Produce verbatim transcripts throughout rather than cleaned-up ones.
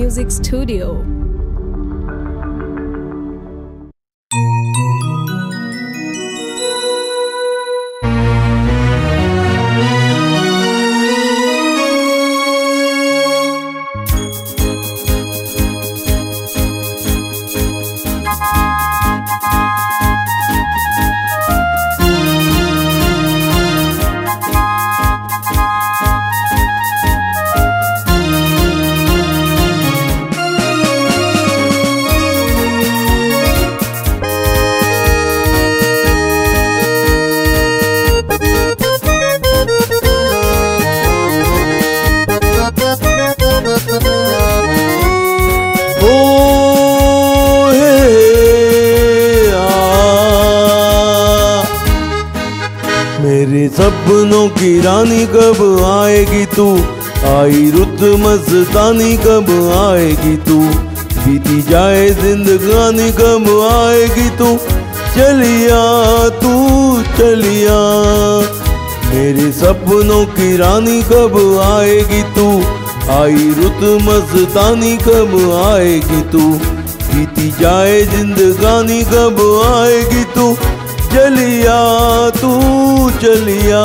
Music Studio. मेरे सपनों की रानी कब आएगी तू, आई रुत मस्तानी कब आएगी तू, बीती जाए जिंदगानी कब आएगी तू, चलिया तू चलिया। मेरे सपनों की रानी कब आएगी तू, आई रुत मस्तानी कब आएगी तू, बीती जाए जिंदगानी कब आएगी तू, चलिया तू चलिया।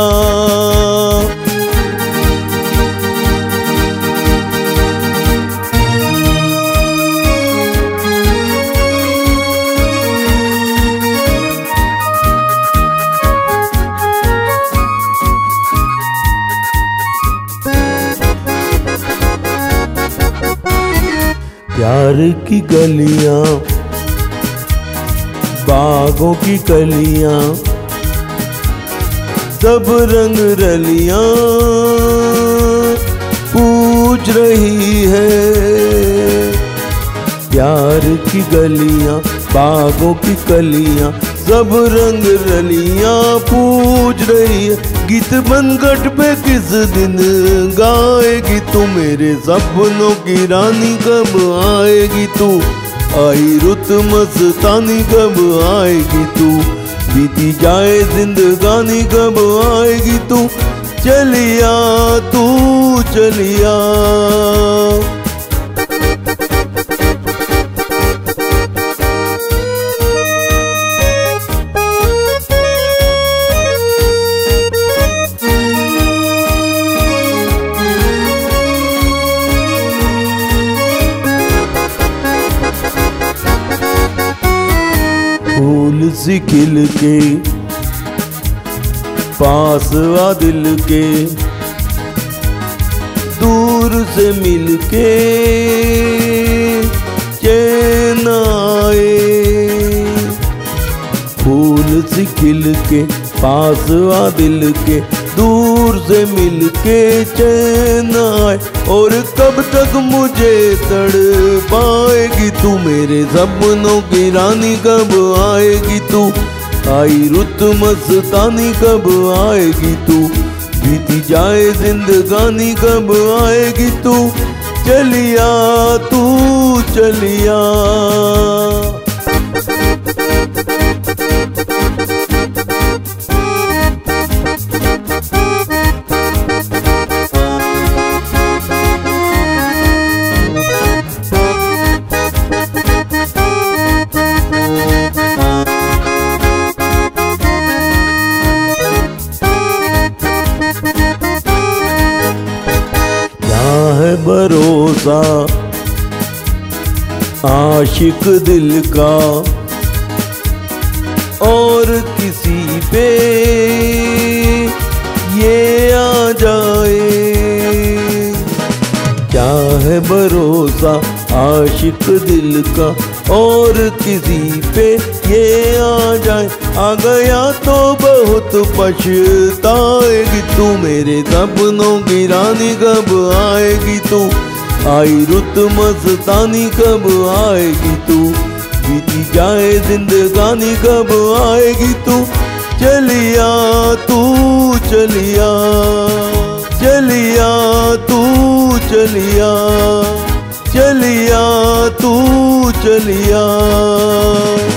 प्यार की गलियां, बागों की कलियां, सब रंग रलियां पूछ रही है। प्यार की गलियां, बागों की कलियां, सब रंग रलियां पूछ रही है। गीत बनगढ़ पे किस दिन गाएगी तू, मेरे सपनों की रानी कब आएगी तू, आई रुत मस्तानी कब आएगी तू, बीती जाए जिंदगानी कब आएगी तू, चलिया तू चलिया। फूल सी खिल के पास आ दिल के, दूर से मिल के चैन आए। फूल सी खिल के पास आ दिल के, दूर से मिल के चैन आए। और कब तक मुझे तड़ पाएगी तू, मेरे सपनों की रानी कब आएगी तू, आई रुत मस्तानी कब आएगी तू, बीती जाए जिंदगानी कब आएगी तू, चलिया तू चलिया। भरोसा आशिक दिल का और किसी पे ये आ जाए, क्या है भरोसा आशिक दिल का और किसी पे ये आ जाए। आ गया तो बहुत पछताएगी तू, मेरे सपनों की रानी कब आएगी तू, आई रुत मस्तानी कब आएगी तू, बीती जाए जिंदगानी कब आएगी तू, चलिया तू चलिया। चलिया तू चलिया, चलिया तू चलिया।